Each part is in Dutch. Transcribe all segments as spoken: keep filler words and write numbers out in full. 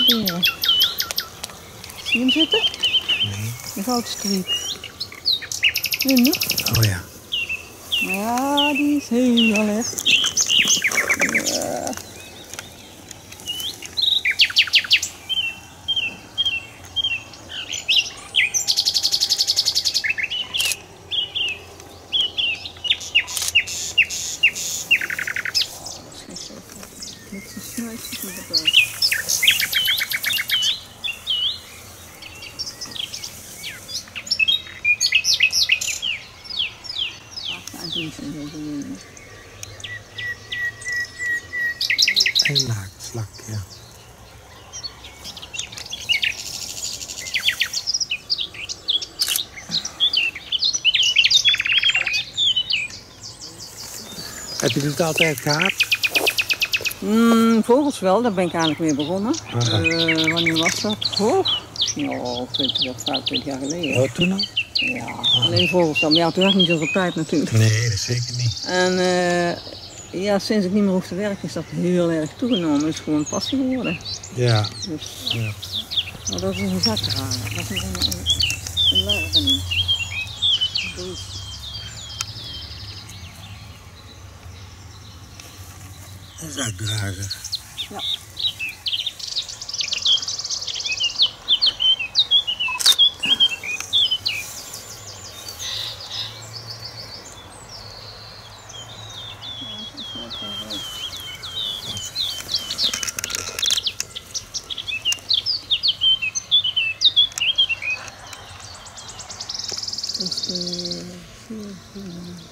proberen. Zie je hem zitten? Nee. De goudstriep. Minder? Oh ja. Maar ja, die is heel alert. Ja. Met zijn snuitje erbij. Een naaktslak, ja. Heb je dit altijd gehad? Mm, vogels wel, daar ben ik eigenlijk mee begonnen. Aha. Uh, wanneer was dat? Oh, nou, twintig of vijfentwintig jaar geleden. Oh, toen al? Ja, alleen vogels dan. Maar ja, toen had ik niet zoveel tijd natuurlijk. Nee, dat zeker niet. En uh, ja, sinds ik niet meer hoef te werken is dat heel erg toegenomen. Het is gewoon passie geworden. Ja. Dus, Ja. maar dat is een zakdrager. Dat is een, een, een larven. Dus. Een zakdrager. Ja. Dus de vier, vier,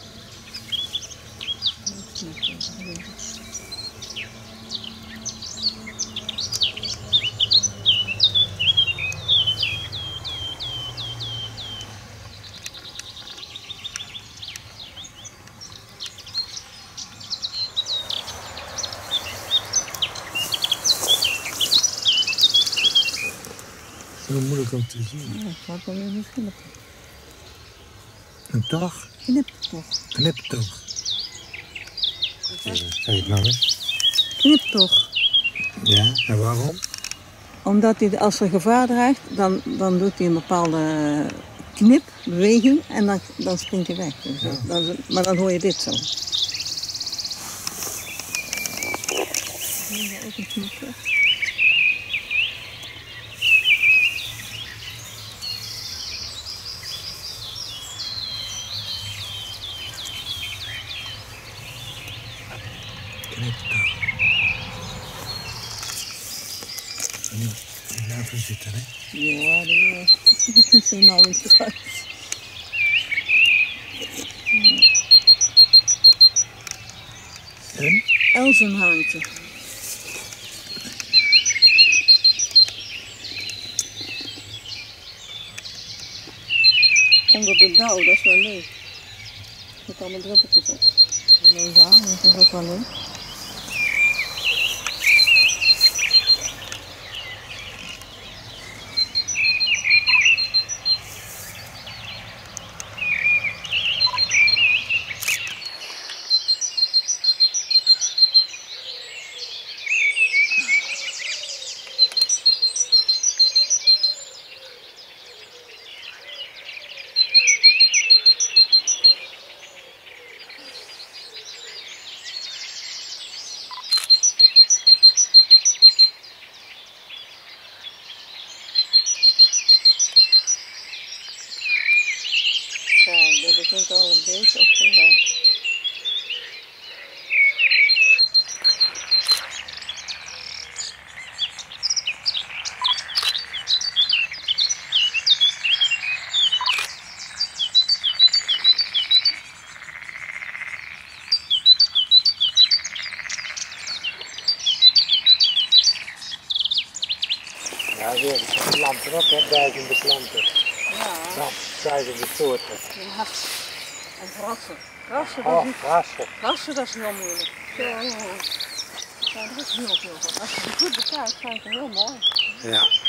Zo moeilijk om te zien. ja, ik had wel weer niet knippen. Een toch? Kniptoch. Kniptoch. Zeg het nou eens. Kniptoch. Ja, en waarom? Omdat hij, als er gevaar dreigt, dan, dan doet hij een bepaalde knipbeweging en dan, dan springt hij weg. Dus Ja. dan, maar dan hoor je dit zo. Ook een kniptoch. Kniptoch. En nu blijven zitten, hè? Ja, dat ziet niet zo nauw uit. En? Elzenhaantje. Onder de dauw, dat is wel leuk. Er zitten allemaal druppeltjes op. Nee, ja, dat is ook wel leuk. Kijk, dat begint al een beetje op te lijken. Ja, weer lampen ook, hè? Duizenden planten. Ja. Ja, duizenden soorten. En hars. En grassen. Grassen, dat Oh, is niet... grassen. Grassen, dat is heel moeilijk. Zo. Er zijn er ook heel veel van. Als je ze goed bekijkt, zijn ze heel mooi. Ja.